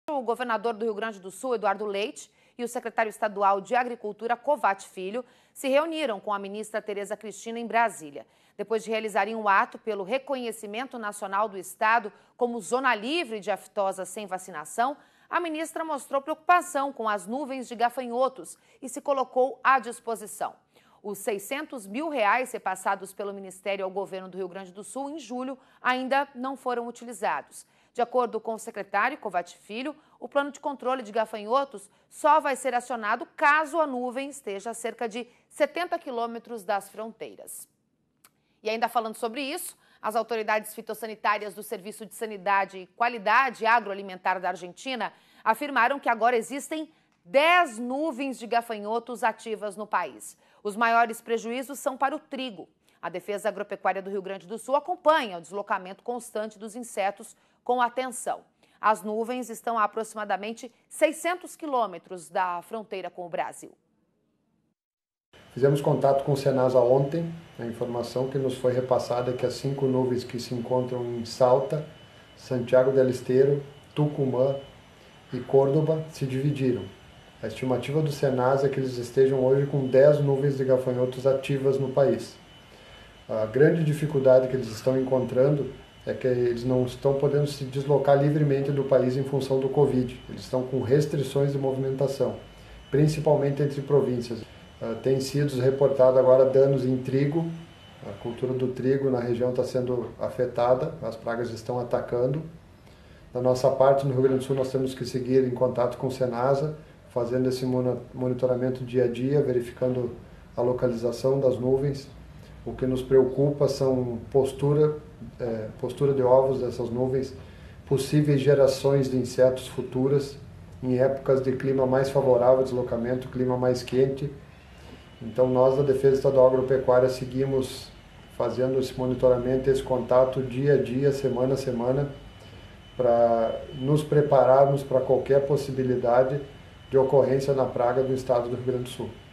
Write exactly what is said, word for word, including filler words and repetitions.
O governador do Rio Grande do Sul, Eduardo Leite, e o secretário estadual de Agricultura, Covatti Filho, se reuniram com a ministra Tereza Cristina em Brasília. Depois de realizarem um ato pelo reconhecimento nacional do estado como zona livre de aftosa sem vacinação, a ministra mostrou preocupação com as nuvens de gafanhotos e se colocou à disposição. Os seiscentos mil reais repassados pelo Ministério ao governo do Rio Grande do Sul em julho ainda não foram utilizados. De acordo com o secretário Covatti Filho, o plano de controle de gafanhotos só vai ser acionado caso a nuvem esteja a cerca de setenta quilômetros das fronteiras. E ainda falando sobre isso, as autoridades fitossanitárias do Serviço de Sanidade e Qualidade Agroalimentar da Argentina afirmaram que agora existem dez nuvens de gafanhotos ativas no país. Os maiores prejuízos são para o trigo. A Defesa Agropecuária do Rio Grande do Sul acompanha o deslocamento constante dos insetos com atenção. As nuvens estão a aproximadamente seiscentos quilômetros da fronteira com o Brasil. Fizemos contato com o Senasa ontem. A informação que nos foi repassada é que as cinco nuvens que se encontram em Salta, Santiago del Estero, Tucumã e Córdoba se dividiram. A estimativa do Senasa é que eles estejam hoje com dez nuvens de gafanhotos ativas no país. A grande dificuldade que eles estão encontrando é que eles não estão podendo se deslocar livremente do país em função do Covid. Eles estão com restrições de movimentação, principalmente entre províncias. Uh, tem sido reportado agora danos em trigo. A cultura do trigo na região está sendo afetada, as pragas estão atacando. Da nossa parte, no Rio Grande do Sul, nós temos que seguir em contato com o Senasa, fazendo esse monitoramento dia a dia, verificando a localização das nuvens. O que nos preocupa são postura, é, postura de ovos dessas nuvens, possíveis gerações de insetos futuras, em épocas de clima mais favorável, deslocamento, clima mais quente. Então nós da Defesa Estadual Agropecuária seguimos fazendo esse monitoramento, esse contato dia a dia, semana a semana, para nos prepararmos para qualquer possibilidade de ocorrência na praga do estado do Rio Grande do Sul.